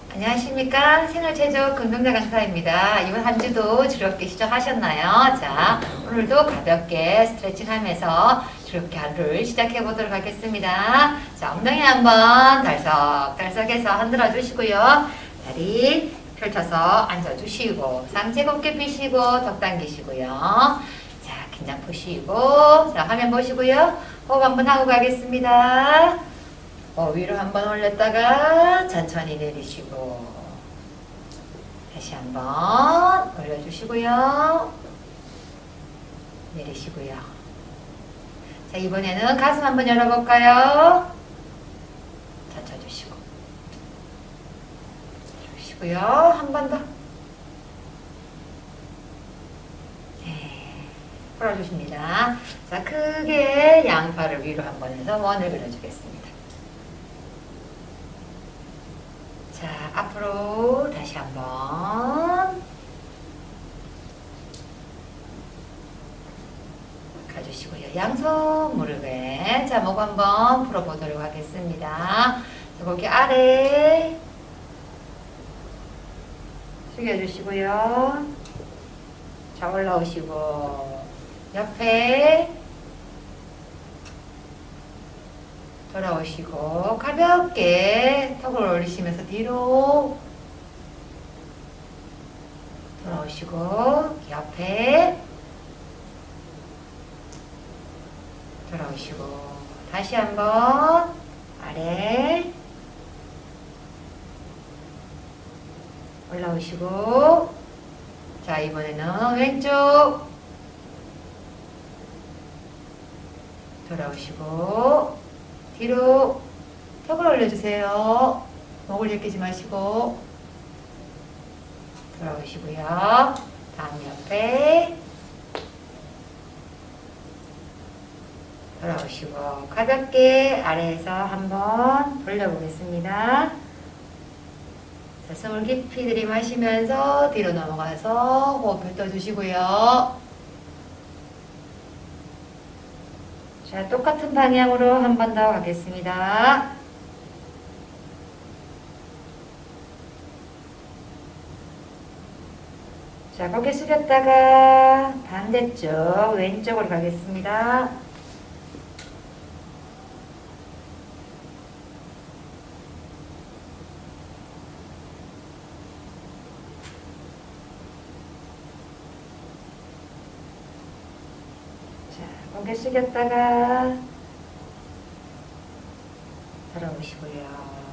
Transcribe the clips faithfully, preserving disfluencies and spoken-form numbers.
안녕하십니까. 생활체조 금동자 강사입니다. 이번 한 주도 즐겁게 시작하셨나요? 자, 오늘도 가볍게 스트레칭하면서 즐겁게 하루를 시작해 보도록 하겠습니다. 자, 엉덩이 한번 달석달석해서 흔들어 주시고요. 다리 펼쳐서 앉아 주시고 상체 곧게 펴시고 턱 당기시고요. 자, 긴장 푸시고 자, 화면 보시고요. 호흡 한번 하고 가겠습니다. 어, 위로 한번 올렸다가 천천히 내리시고 다시 한번 올려주시고요. 내리시고요. 자, 이번에는 가슴 한번 열어볼까요? 젖혀주시고 주시고요. 한 번 더. 네, 풀어주십니다. 자, 크게 양팔을 위로 한번 해서 원을 그려주겠습니다. 자, 앞으로 다시 한번 가주시고요. 양손 무릎에 자, 목 한번 풀어보도록 하겠습니다. 자, 고개 아래 숙여주시고요. 자, 올라오시고 옆에 돌아오시고 가볍게 턱을 올리시면서 뒤로 돌아오시고 옆에 돌아오시고 다시 한번 아래 올라오시고 자, 이번에는 왼쪽 돌아오시고 뒤로 턱을 올려주세요. 목을 제끼지 마시고 돌아오시고요. 다음 옆에 돌아오시고 가볍게 아래에서 한번 돌려보겠습니다. 자, 숨을 깊이 들이마시면서 뒤로 넘어가서 호흡 뱉어주시고요. 자, 똑같은 방향으로 한 번 더 가겠습니다. 자, 고개 숙였다가 반대쪽 왼쪽으로 가겠습니다. 고개 숙였다가 돌아오시고요.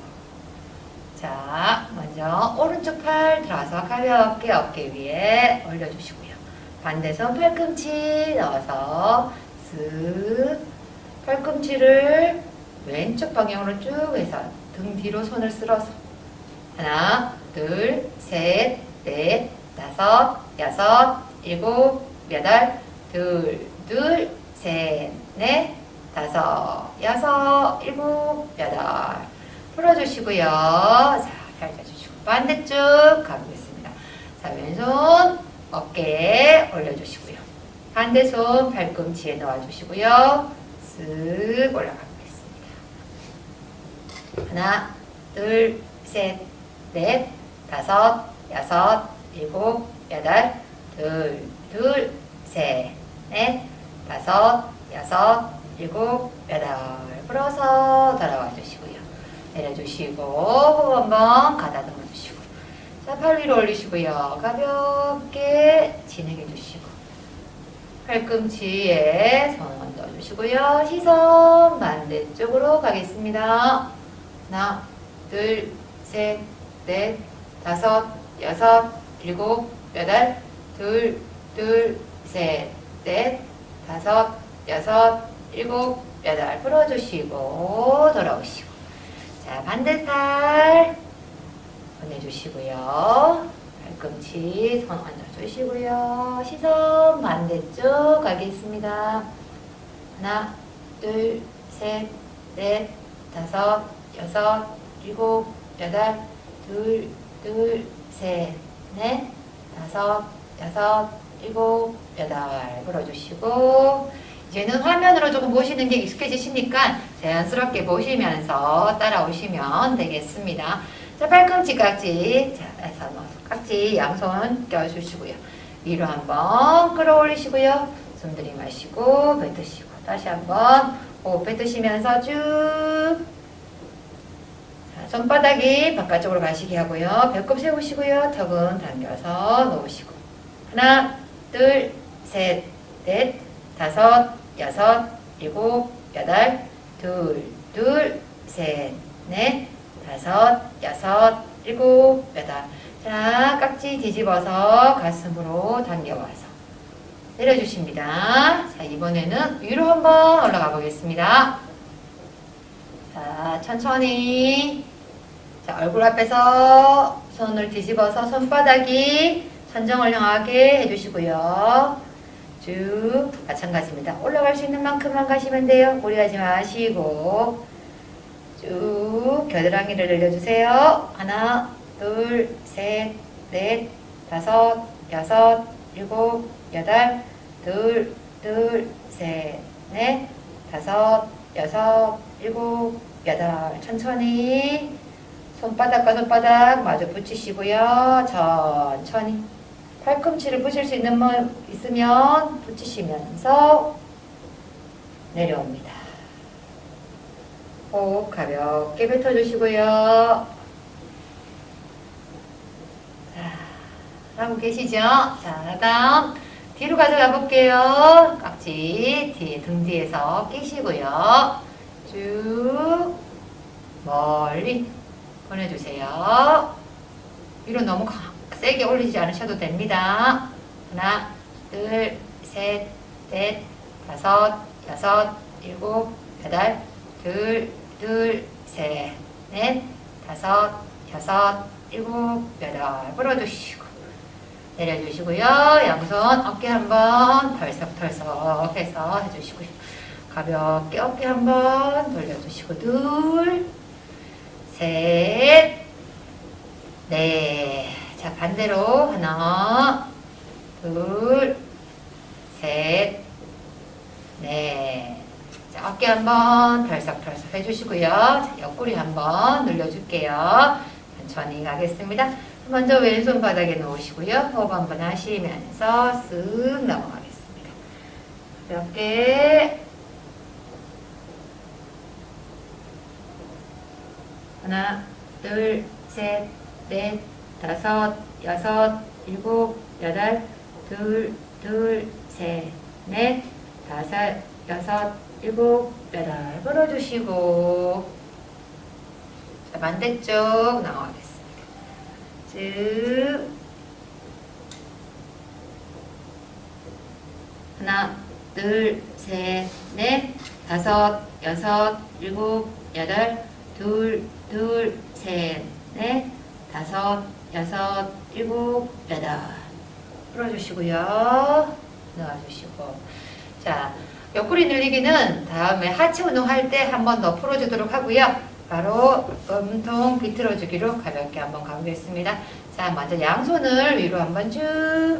자, 먼저 오른쪽 팔 들어서 가볍게 어깨 위에 올려주시고요. 반대손 팔꿈치 넣어서 쓱 팔꿈치를 왼쪽 방향으로 쭉 해서 등 뒤로 손을 쓸어서 하나, 둘, 셋, 넷, 다섯, 여섯, 일곱, 여덟, 둘, 둘, 셋, 넷, 다섯, 여섯, 일곱, 여덟. 풀어주시고요. 자, 펼쳐주시고 반대쪽 가보겠습니다. 자, 왼손 어깨에 올려주시고요. 반대손 팔꿈치에 넣어주시고요. 쓱 올라가 보겠습니다. 하나, 둘, 셋, 넷, 다섯, 여섯, 일곱, 여덟, 둘, 둘, 셋, 넷, 다섯, 여섯, 일곱, 여덟. 풀어서 돌아와 주시고요. 내려주시고 호흡 한번 가다듬어 주시고 자, 팔 위로 올리시고요. 가볍게 진행해 주시고 팔꿈치에 손 얹어 주시고요. 시선 반대쪽으로 가겠습니다. 하나, 둘, 셋, 넷, 다섯, 여섯, 일곱, 여덟, 둘, 둘, 셋, 넷, 다섯, 여섯, 일곱, 여덟. 풀어주시고 돌아오시고 자, 반대팔 보내주시고요. 팔꿈치 손 얹어주시고요. 시선 반대쪽 가겠습니다. 하나, 둘, 셋, 넷, 다섯, 여섯, 일곱, 여덟, 둘, 둘, 셋, 넷, 다섯, 여섯, 일곱, 여덟. 풀어주시고 이제는 화면으로 조금 보시는 게 익숙해지시니까 자연스럽게 보시면서 따라오시면 되겠습니다. 자, 팔꿈치 깍지. 자, 해서 깍지 양손 껴주시고요. 위로 한번 끌어올리시고요. 숨 들이마시고 뱉으시고 다시 한번 호흡 뱉으시면서 쭉. 자, 손바닥이 바깥쪽으로 가시게 하고요. 배꼽 세우시고요. 턱은 당겨서 놓으시고 하나, 둘, 셋, 넷, 다섯, 여섯, 일곱, 여덟, 둘, 둘, 셋, 넷, 다섯, 여섯, 일곱, 여덟. 자, 깍지 뒤집어서 가슴으로 당겨와서 내려주십니다. 자, 이번에는 위로 한번 올라가 보겠습니다. 자, 천천히. 자, 얼굴 앞에서 손을 뒤집어서 손바닥이 천정을 향하게 해주시고요. 쭉 마찬가지입니다. 올라갈 수 있는 만큼만 가시면 돼요. 무리하지 마시고 쭉 겨드랑이를 늘려주세요. 하나, 둘, 셋, 넷, 다섯, 여섯, 일곱, 여덟, 둘, 둘, 셋, 넷, 다섯, 여섯, 일곱, 여덟. 천천히 손바닥과 손바닥 마주 붙이시고요. 천천히 팔꿈치를 붙일 수 있는 분 있으면 붙이시면서 내려옵니다. 호흡 가볍게 뱉어주시고요. 자, 하고 계시죠? 자, 다음 뒤로 가져가 볼게요. 깍지 뒤, 등 뒤에서 끼시고요. 쭉 멀리 보내주세요. 위로 너무 세게 올리지 않으셔도 됩니다. 하나, 둘, 셋, 넷, 다섯, 여섯, 일곱, 여덟, 둘, 둘, 셋, 넷, 다섯, 여섯, 일곱, 여덟. 풀어주시고 내려주시고요. 양손 어깨 한번 털썩털썩 해서 해주시고요. 가볍게 어깨 한번 돌려주시고 둘, 셋, 넷. 자, 반대로 하나, 둘, 셋, 넷. 자, 어깨 한번 털썩털썩 해주시고요. 자, 옆구리 한번 눌러줄게요. 천천히 가겠습니다. 먼저 왼손 바닥에 놓으시고요. 호흡 한번 하시면서 쓱 넘어가겠습니다. 가볍게 하나, 둘, 셋, 넷, 다섯, 여섯, 일곱, 여덟, 둘, 둘, 셋, 넷, 다섯, 여섯, 일곱, 여덟. 풀어주시고 자, 반대쪽 나가겠습니다. 쭉 하나, 둘, 셋, 넷, 다섯, 여섯, 일곱, 여덟, 둘, 둘, 셋, 넷, 다섯, 여섯, 일곱, 여덟. 풀어주시고요. 넣어주시고. 자, 옆구리 늘리기는 다음에 하체 운동할 때 한 번 더 풀어주도록 하고요. 바로 몸통 비틀어주기로 가볍게 한번 가보겠습니다. 자, 먼저 양손을 위로 한번 쭉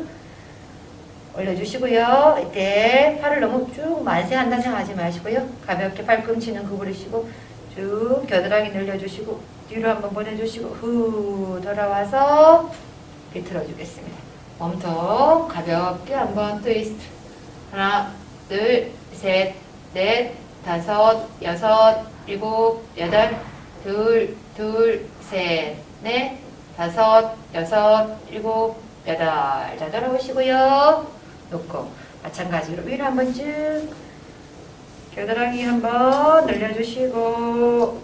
올려주시고요. 이때 팔을 너무 쭉 만세한다 생각하지 마시고요. 가볍게 팔꿈치는 구부리시고 쭉 겨드랑이 늘려주시고 뒤로 한번 보내주시고 후 돌아와서 비틀어 주겠습니다. 몸통 가볍게 한번 트위스트. 하나, 둘, 셋, 넷, 다섯, 여섯, 일곱, 여덟, 둘, 둘, 셋, 넷, 다섯, 여섯, 일곱, 여덟. 자, 돌아오시고요. 놓고 마찬가지로 위로 한번 쭉 겨드랑이 한번 늘려주시고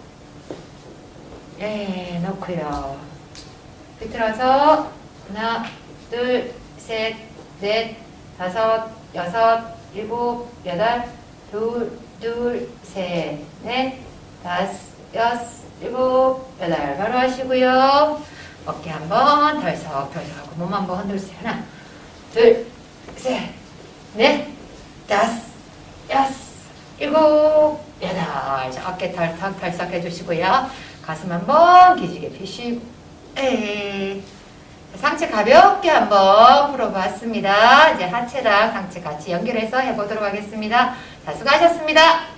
예, 놓고요. 비틀어서 하나, 둘, 셋, 넷, 다섯, 여섯, 일곱, 여덟, 둘, 둘, 셋, 넷, 다섯, 여섯, 일곱, 여덟. 바로 하시고요. 어깨 한번 덜썩덜썩하고 몸 한번 흔들세요. 하나, 둘, 셋, 넷, 다섯, 여섯, 일곱, 여덟. 자, 어깨 덜썩덜썩 해주시고요. 가슴 한번 기지개 펴시고 에이. 상체 가볍게 한번 풀어봤습니다. 이제 하체랑 상체 같이 연결해서 해보도록 하겠습니다. 자, 수고하셨습니다.